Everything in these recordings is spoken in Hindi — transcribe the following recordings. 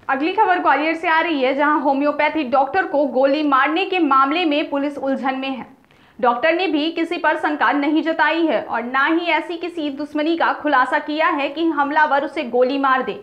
अगली खबर ग्वालियर से आ रही है, जहां होम्योपैथी डॉक्टर को गोली मारने के मामले में पुलिस उलझन में है। डॉक्टर ने भी किसी पर शंका नहीं जताई है और ना ही ऐसी किसी दुश्मनी का खुलासा किया है कि हमलावर उसे गोली मार दे।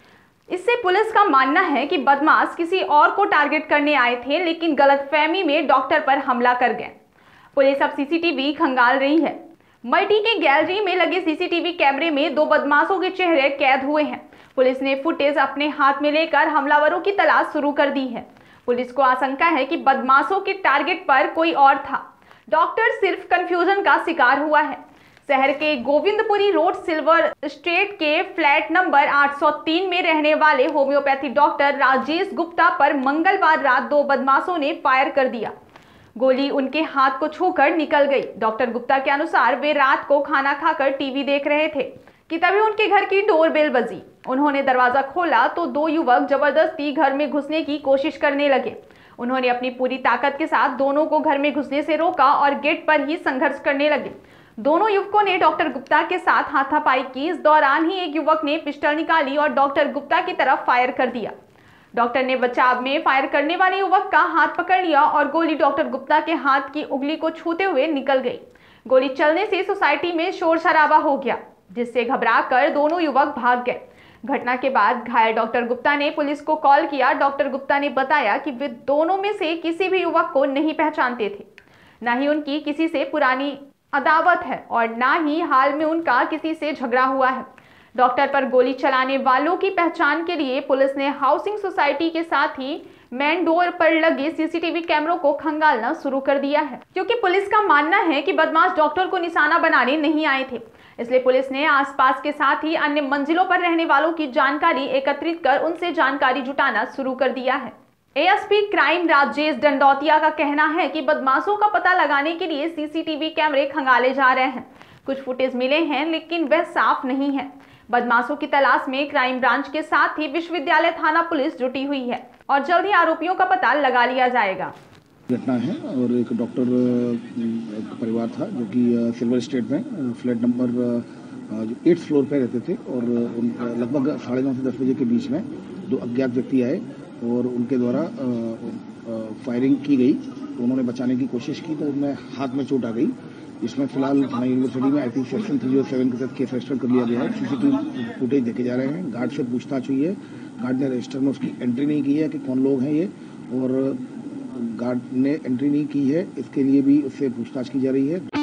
इससे पुलिस का मानना है कि बदमाश किसी और को टारगेट करने आए थे, लेकिन गलतफहमी में डॉक्टर पर हमला कर गए। पुलिस अब सीसीटीवी खंगाल रही है। मल्टी के गैलरी में लगे सीसीटीवी कैमरे में दो बदमाशों के चेहरे कैद हुए हैं। पुलिस ने फुटेज अपने हाथ में लेकर हमलावरों की तलाश शुरू कर दी है। पुलिस को आशंका है कि बदमाशों के टारगेट पर कोई और था। डॉक्टर सिर्फ कंफ्यूजन का शिकार हुआ है। शहर के गोविंदपुरी रोड सिल्वर स्ट्रीट के फ्लैट नंबर 803 में रहने वाले होम्योपैथी डॉक्टर राजेश गुप्ता पर मंगलवार रात दो बदमाशों ने फायर कर दिया। गोली उनके हाथ को छूकर निकल गई। डॉक्टर गुप्ता के अनुसार वे रात को खाना खाकर टीवी देख रहे थे कि तभी उनके घर की डोरबेल बजी। उन्होंने दरवाजा खोला तो दो युवक जबरदस्ती घर में घुसने की कोशिश करने लगे। उन्होंने अपनी पूरी ताकत के साथ दोनों को घर में घुसने से रोका और गेट पर ही संघर्ष करने लगे। दोनों युवकों ने डॉक्टर गुप्ता के साथ हाथापाई की। इस दौरान ही एक युवक ने पिस्टल निकाली और डॉक्टर गुप्ता की तरफ फायर कर दिया। डॉक्टर ने बचाव में फायर करने वाले युवक का हाथ पकड़ लिया और गोली डॉक्टर गुप्ता के हाथ की उंगली को छूते हुए निकल गई। गोली चलने से सोसाइटी में शोर शराबा हो गया, जिससे घबराकर दोनों युवक भाग गए। घटना के बाद घायल डॉक्टर गुप्ता ने पुलिस को कॉल किया। डॉक्टर गुप्ता ने बताया कि वे दोनों में से किसी भी युवक को नहीं पहचानते थे, न ही उनकी किसी से पुरानी अदावत है और न ही हाल में उनका किसी से झगड़ा हुआ है। डॉक्टर पर गोली चलाने वालों की पहचान के लिए पुलिस ने हाउसिंग सोसाइटी के साथ ही मेन डोर पर लगे सीसीटीवी कैमरों को खंगालना शुरू कर दिया है, क्योंकि पुलिस का मानना है कि बदमाश डॉक्टर को निशाना बनाने नहीं आए थे। इसलिए पुलिस ने आसपास के साथ ही अन्य मंजिलों पर रहने वालों की जानकारी एकत्रित कर उनसे जानकारी जुटाना शुरू कर दिया है। एएसपी क्राइम राजेश दंडौतिया का कहना है कि बदमाशों का पता लगाने के लिए सीसीटीवी कैमरे खंगाले जा रहे हैं। कुछ फुटेज मिले हैं, लेकिन वह साफ नहीं है। बदमाशों की तलाश में क्राइम ब्रांच के साथ ही विश्वविद्यालय थाना पुलिस जुटी हुई है और जल्द ही आरोपियों का पता लगा लिया जाएगा। घटना है और एक डॉक्टर परिवार था जो कि सिल्वर स्ट्रीट में फ्लैट नंबर 8th फ्लोर पे रहते थे और लगभग 9:30 से 10 बजे के बीच में दो अज्ञात व्यक्ति आए और उनके द्वारा फायरिंग की गई। तो उन्होंने बचाने की कोशिश की तो उनमें हाथ में चोट आ गई। इसमें फिलहाल थाना यूनिवर्सिटी में IT सेक्शन 307 के तहत केस रजिस्टर कर लिया गया है। सीसीटीवी फुटेज देखे जा रहे हैं। गार्ड से पूछताछ हुई है। गार्ड ने रजिस्टर में उसकी एंट्री नहीं की है कि कौन लोग हैं ये, और गार्ड ने एंट्री नहीं की है, इसके लिए भी उससे पूछताछ की जा रही है।